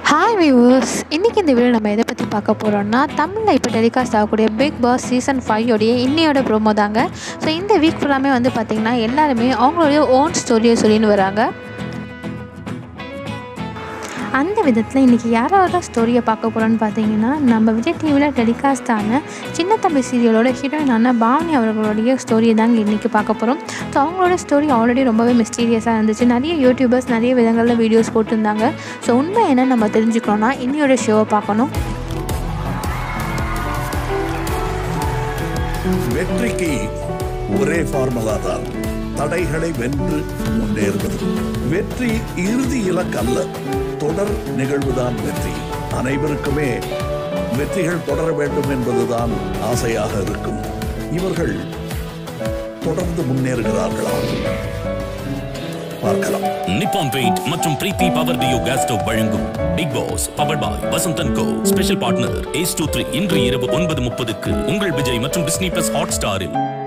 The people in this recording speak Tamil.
ஹாய் வியூவர்ஸ், இன்றைக்கி இந்த வீடியோ நம்ம எதை பற்றி பார்க்க போகிறோம்னா தமிழில் இப்போ டெலிகாஸ்ட் ஆகக்கூடிய பிக் பாஸ் சீசன் 5 உடைய இன்னையோட ப்ரோமோ தாங்க. ஸோ இந்த வீக் ஃபுல்லாமே பார்த்திங்கன்னா எல்லாருமே அவங்களுடைய ஓன் ஸ்டோரியை சொல்லின்னு வராங்க. அந்த விதத்தில் இன்றைக்கி யாரோட ஸ்டோரியை பார்க்க போகிறோன்னு பார்த்தீங்கன்னா நம்ம விஜய் டிவியில் டெலிகாஸ்ட் ஆன சின்ன தம்பி சீரியலோட ஹீரோயினான பாவனி அவர்களுடைய ஸ்டோரியை தாங்க இன்றைக்கி பார்க்க போகிறோம். ஸோ அவங்களோட ஸ்டோரி ஆல்ரெடி ரொம்பவே மிஸ்டீரியஸாக இருந்துச்சு. நிறைய யூடியூபர்ஸ் நிறைய விதங்களில் வீடியோஸ் போட்டிருந்தாங்க. ஸோ உண்மை என்ன நம்ம தெரிஞ்சுக்கணுன்னா இன்னையோட ஷோவை பார்க்கணும். வெற்றிக்கு ஒரே ஃபார்முலா தான், தடைகளை வென்று முன்னேறுவது. வெற்றி இறுதி இலக்கல்ல, தொடர் நிகழ்வுதான் வெற்றி. அனைவருக்குமே வெற்றிகள் தொடர வேண்டும் என்பதுதான் ஆசையாக இருக்கும். இவர்கள் தொடர்ந்து முன்னேறுகிறார்களா? பார்க்கலாம். நிப்பான் பெயிண்ட் மற்றும் Preethi power duo gas stove வழங்கும் Bigg Boss powered by Vasanthan co. Special partner Ace23 இன்று இரவு 9:30க்கு உங்கள் விஜய் மற்றும் டிஸ்னி பிளஸ் ஹாட் ஸ்டாரில்.